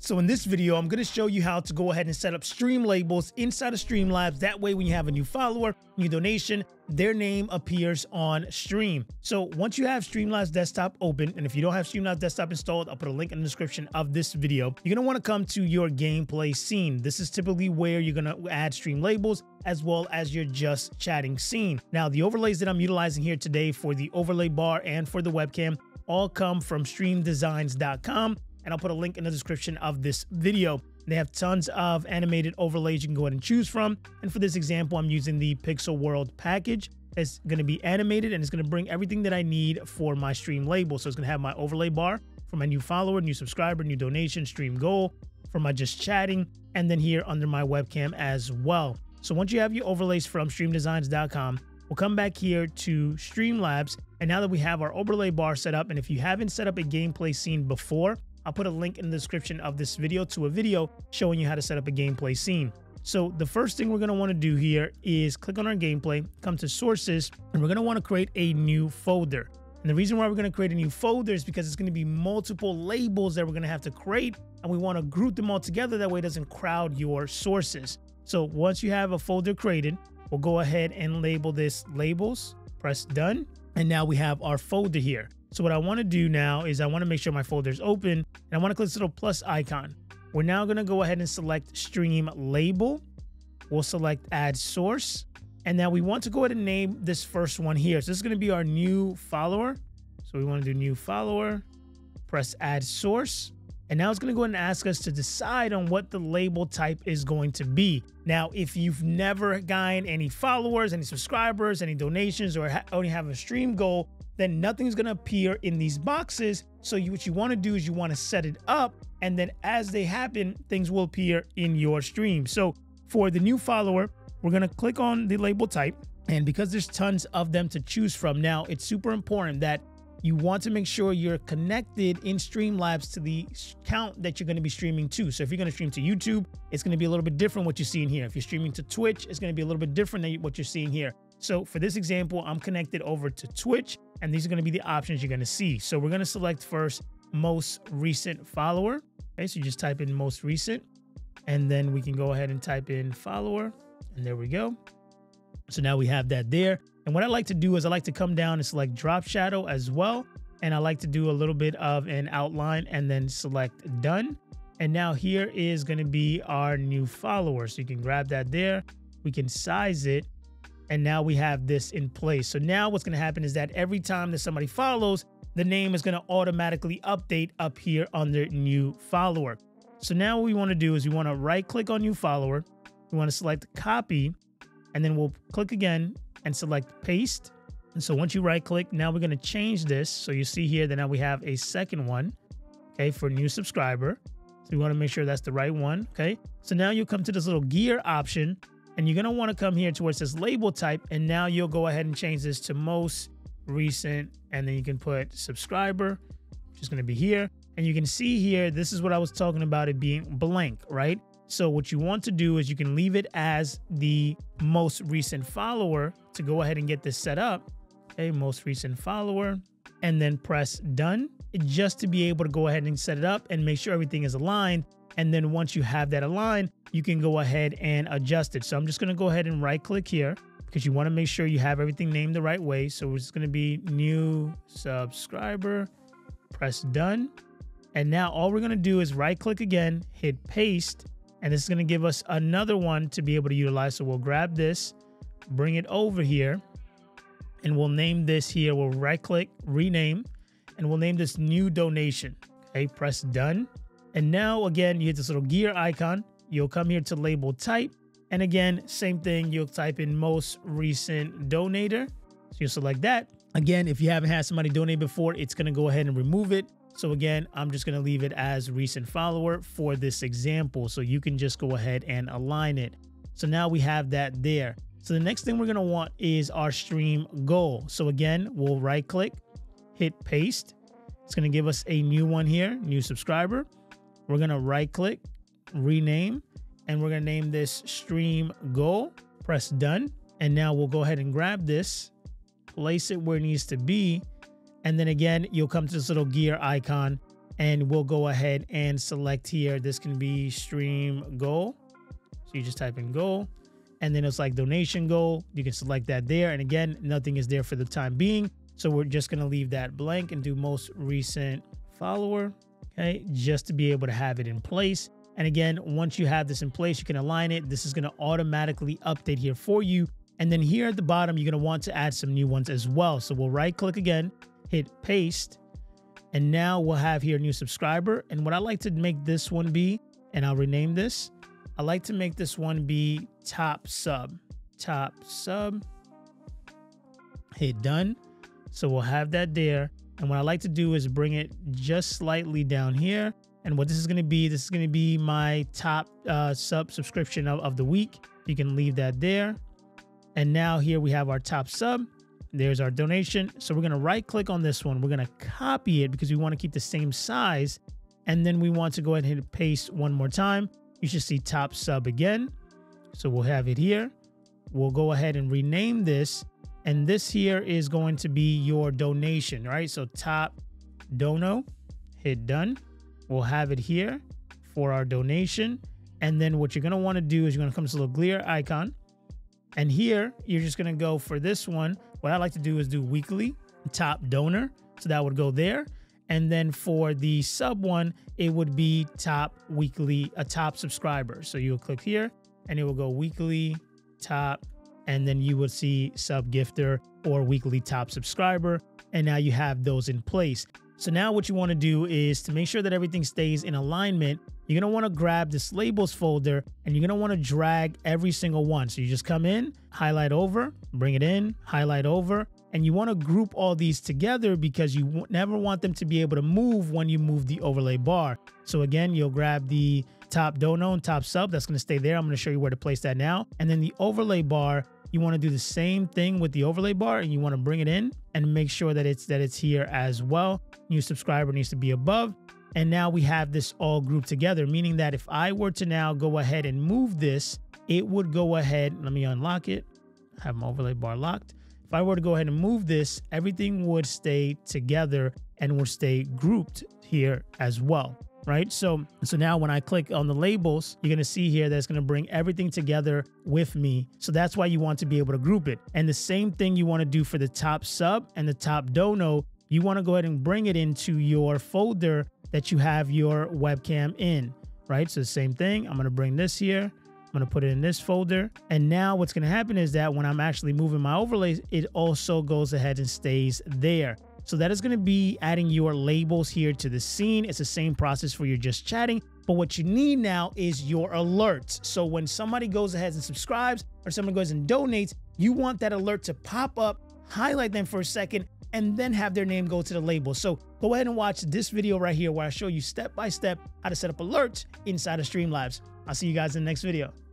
So in this video, I'm going to show you how to go ahead and set up stream labels inside of Streamlabs. That way, when you have a new follower, new donation, their name appears on stream. So once you have Streamlabs desktop open, and if you don't have Streamlabs desktop installed, I'll put a link in the description of this video. You're going to want to come to your gameplay scene. This is typically where you're going to add stream labels as well as your just chatting scene. Now, the overlays that I'm utilizing here today for the overlay bar and for the webcam all come from streamdesigns.com. And I'll put a link in the description of this video. They have tons of animated overlays you can go ahead and choose from. And for this example, I'm using the Pixel World package. It's going to be animated and it's going to bring everything that I need for my stream label. So it's going to have my overlay bar for my new follower, new subscriber, new donation, stream goal, for my just chatting, and then here under my webcam as well. So once you have your overlays from streamdesigns.com, we'll come back here to Streamlabs. And now that we have our overlay bar set up, and if you haven't set up a gameplay scene before, I'll put a link in the description of this video to a video showing you how to set up a gameplay scene. So the first thing we're going to want to do here is click on our gameplay, come to sources, and we're going to want to create a new folder. And the reason why we're going to create a new folder is because it's going to be multiple labels that we're going to have to create, and we want to group them all together. That way it doesn't crowd your sources. So once you have a folder created, we'll go ahead and label this labels, press done. And now we have our folder here. So what I want to do now is I want to make sure my folder is open, and I want to click this little plus icon. We're now going to go ahead and select stream label. We'll select add source. And now we want to go ahead and name this first one here. So this is going to be our new follower. So we want to do new follower, press add source. And now it's going to go ahead and ask us to decide on what the label type is going to be. Now, if you've never gotten any followers, any subscribers, any donations, or only have a stream goal, then nothing's going to appear in these boxes. So what you want to do is you want to set it up, and then as they happen, things will appear in your stream. So for the new follower, we're going to click on the label type. And because there's tons of them to choose from now, it's super important that you want to make sure you're connected in Streamlabs to the account that you're going to be streaming to. So if you're going to stream to YouTube, it's going to be a little bit different what you see in here. If you're streaming to Twitch, it's going to be a little bit different than what you're seeing here. So for this example, I'm connected over to Twitch, and these are going to be the options you're going to see. So we're going to select first most recent follower. Okay, so you just type in most recent, and then we can go ahead and type in follower, and there we go. So now we have that there. And what I like to do is I like to come down and select drop shadow as well. And I like to do a little bit of an outline and then select done. And now here is going to be our new follower. So you can grab that there. We can size it. And now we have this in place. So now what's going to happen is that every time that somebody follows, the name is going to automatically update up here under new follower. So now what we want to do is we want to right click on new follower. We want to select copy, and then we'll click again and select paste. And so once you right click, now we're going to change this. So you see here that now we have a second one, okay, for new subscriber. So we want to make sure that's the right one. Okay. So now you'll come to this little gear option, and you're going to want to come here to where it says label type. And now you'll go ahead and change this to most recent. And then you can put subscriber, which is going to be here. And you can see here, this is what I was talking about, it being blank, right? So what you want to do is you can leave it as the most recent follower to go ahead and get this set up. Okay, most recent follower, and then press done just to be able to go ahead and set it up and make sure everything is aligned. And then once you have that aligned, you can go ahead and adjust it. So I'm just going to go ahead and right click here because you want to make sure you have everything named the right way. So it's going to be new subscriber, press done. And now all we're going to do is right click again, hit paste. And this is going to give us another one to be able to utilize. So we'll grab this, bring it over here, and we'll name this here. We'll right click, rename, and we'll name this new donation. Okay, press done. And now again, you hit this little gear icon. You'll come here to label type. And again, same thing. You'll type in most recent donator. So you'll select that. Again, if you haven't had somebody donate before, it's going to go ahead and remove it. So again, I'm just going to leave it as recent follower for this example. So you can just go ahead and align it. So now we have that there. So the next thing we're going to want is our stream goal. So again, we'll right click, hit paste. It's going to give us a new one here, new subscriber. We're going to right click, rename, and we're going to name this stream goal. Press done. And now we'll go ahead and grab this, place it where it needs to be. And then again, you'll come to this little gear icon and we'll go ahead and select here. This can be stream goal. So you just type in goal, and then it's like donation goal. You can select that there. And again, nothing is there for the time being. So we're just going to leave that blank and do most recent follower. Okay, just to be able to have it in place. And again, once you have this in place, you can align it. This is going to automatically update here for you. And then here at the bottom, you're going to want to add some new ones as well. So we'll right click again, hit paste. And now we'll have here new subscriber. And what I like to make this one be, and I'll rename this, I like to make this one be top sub. Top sub. Hit done. So we'll have that there. And what I like to do is bring it just slightly down here. And what this is going to be my top sub subscription of the week. You can leave that there. And now here we have our top sub. There's our donation. So we're going to right click on this one. We're going to copy it because we want to keep the same size. And then we want to go ahead and hit paste one more time. You should see top sub again. So we'll have it here. We'll go ahead and rename this. And this here is going to be your donation, right? So top Dono, hit done. We'll have it here for our donation. And then what you're going to want to do is you're going to come to this little clear icon. And here, you're just going to go for this one. What I like to do is do weekly top donor. So that would go there. And then for the sub one, it would be top weekly, a top subscriber. So you'll click here and it will go weekly top. And then you would see sub gifter or weekly top subscriber. And now you have those in place. So now what you want to do is to make sure that everything stays in alignment. You're going to want to grab this labels folder and you're going to want to drag every single one. So you just come in, highlight over, bring it in, highlight over, and you want to group all these together because you never want them to be able to move when you move the overlay bar. So again, you'll grab the top dono and top sub. That's going to stay there. I'm going to show you where to place that now. And then the overlay bar, you want to do the same thing with the overlay bar and you want to bring it in and make sure that it's here as well. New subscriber needs to be above. And now we have this all grouped together, meaning that if I were to now go ahead and move this, it would go ahead. Let me unlock it. Have my overlay bar locked. If I were to go ahead and move this, everything would stay together and would stay grouped here as well. Right? So now when I click on the labels, you're going to see here that it's going to bring everything together with me. So that's why you want to be able to group it. And the same thing you want to do for the top sub and the top dono. You want to go ahead and bring it into your folder that you have your webcam in, right? So the same thing. I'm going to bring this here. I'm going to put it in this folder. And now what's going to happen is that when I'm actually moving my overlays, it also goes ahead and stays there. So that is going to be adding your labels here to the scene. It's the same process for your just chatting. But what you need now is your alerts. So when somebody goes ahead and subscribes or someone goes and donates, you want that alert to pop up, highlight them for a second, and then have their name go to the label. So go ahead and watch this video right here where I show you step by step how to set up alerts inside of Streamlabs. I'll see you guys in the next video.